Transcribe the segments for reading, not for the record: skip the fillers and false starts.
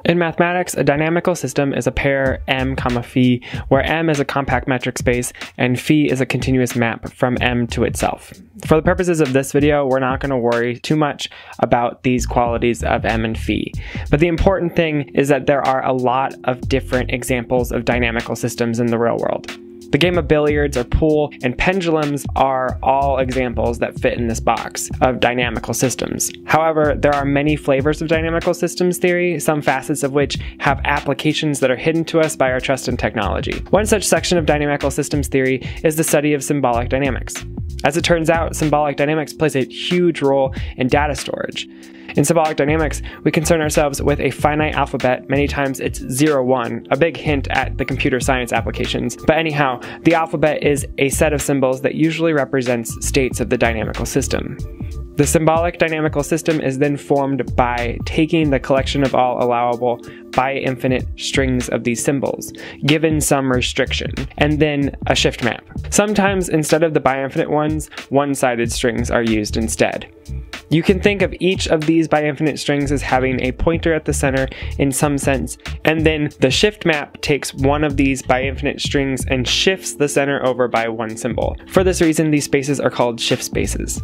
In mathematics, a dynamical system is a pair m, phi, where m is a compact metric space and phi is a continuous map from m to itself. For the purposes of this video, we're not going to worry too much about these qualities of m and phi. But the important thing is that there are a lot of different examples of dynamical systems in the real world. The game of billiards or pool and pendulums are all examples that fit in this box of dynamical systems. However, there are many flavors of dynamical systems theory, some facets of which have applications that are hidden to us by our trust in technology. One such section of dynamical systems theory is the study of symbolic dynamics. As it turns out, symbolic dynamics plays a huge role in data storage. In symbolic dynamics, we concern ourselves with a finite alphabet. Many times it's 0, 1, a big hint at the computer science applications. But anyhow, the alphabet is a set of symbols that usually represents states of the dynamical system. The symbolic dynamical system is then formed by taking the collection of all allowable bi-infinite strings of these symbols, given some restriction, and then a shift map. Sometimes, instead of the bi-infinite ones, one-sided strings are used instead. You can think of each of these bi-infinite strings as having a pointer at the center in some sense, and then the shift map takes one of these bi-infinite strings and shifts the center over by one symbol. For this reason, these spaces are called shift spaces.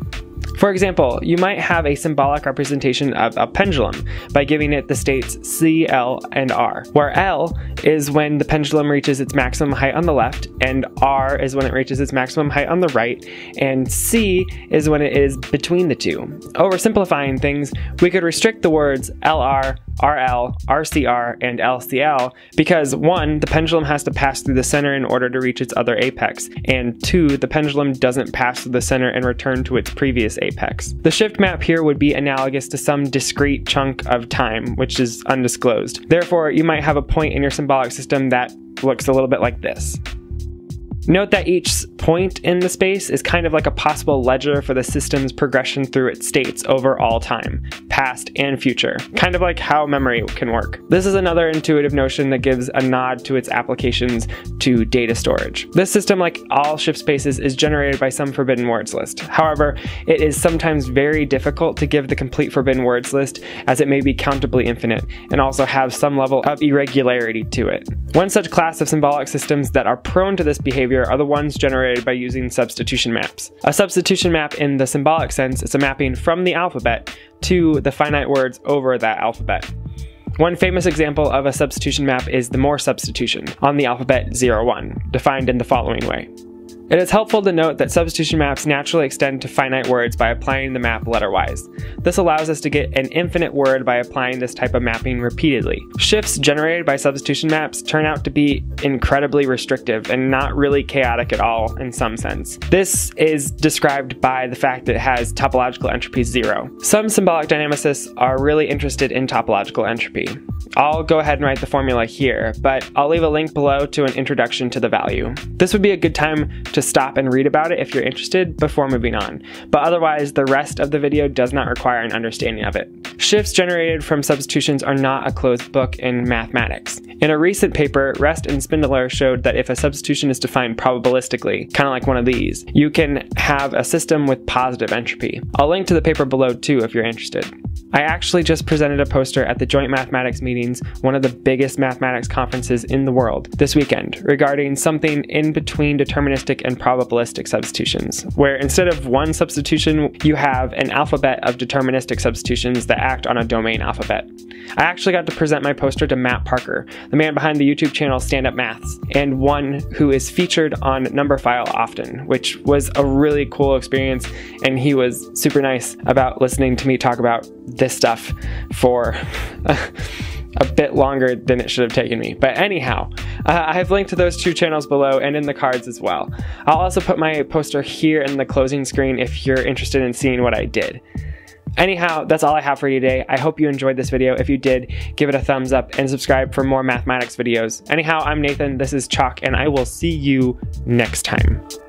For example, you might have a symbolic representation of a pendulum by giving it the states C, L, and R, where L is when the pendulum reaches its maximum height on the left, and R is when it reaches its maximum height on the right, and C is when it is between the two. Oversimplifying things, we could restrict the words LR, RL, RCR, and LCL because 1, the pendulum has to pass through the center in order to reach its other apex, and 2, the pendulum doesn't pass through the center and return to its previous apex. The shift map here would be analogous to some discrete chunk of time, which is undisclosed. Therefore, you might have a point in your symbolic system that looks a little bit like this. Note that each point in the space is kind of like a possible ledger for the system's progression through its states over all time, past and future, kind of like how memory can work. This is another intuitive notion that gives a nod to its applications to data storage. This system, like all shift spaces, is generated by some forbidden words list. However, it is sometimes very difficult to give the complete forbidden words list, as it may be countably infinite and also have some level of irregularity to it. One such class of symbolic systems that are prone to this behavior are the ones generated by using substitution maps. A substitution map in the symbolic sense is a mapping from the alphabet to the finite words over that alphabet. One famous example of a substitution map is the Moore substitution on the alphabet 0, 1, defined in the following way. It is helpful to note that substitution maps naturally extend to finite words by applying the map letterwise. This allows us to get an infinite word by applying this type of mapping repeatedly. Shifts generated by substitution maps turn out to be incredibly restrictive and not really chaotic at all in some sense. This is described by the fact that it has topological entropy 0. Some symbolic dynamicists are really interested in topological entropy. I'll go ahead and write the formula here, but I'll leave a link below to an introduction to the value. This would be a good time to stop and read about it if you're interested before moving on, but otherwise the rest of the video does not require an understanding of it. Shifts generated from substitutions are not a closed book in mathematics. In a recent paper, Rest and Spindler showed that if a substitution is defined probabilistically, kind of like one of these, you can have a system with positive entropy. I'll link to the paper below too if you're interested. I actually just presented a poster at the Joint Mathematics Meetings, one of the biggest mathematics conferences in the world, this weekend, regarding something in between deterministic and probabilistic substitutions, where instead of one substitution, you have an alphabet of deterministic substitutions that act on a domain alphabet. I actually got to present my poster to Matt Parker, the man behind the YouTube channel Stand Up Maths, and one who is featured on Numberphile often, which was a really cool experience, and he was super nice about listening to me talk about this stuff for a bit longer than it should have taken me. But anyhow, I have linked to those two channels below and in the cards as well. I'll also put my poster here in the closing screen if you're interested in seeing what I did. Anyhow, that's all I have for you today. I hope you enjoyed this video. If you did, give it a thumbs up and subscribe for more mathematics videos. Anyhow, I'm Nathan, this is Chalk, and I will see you next time.